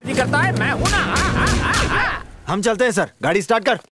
करता है, मैं हूं ना। हम चलते हैं सर, गाड़ी स्टार्ट कर।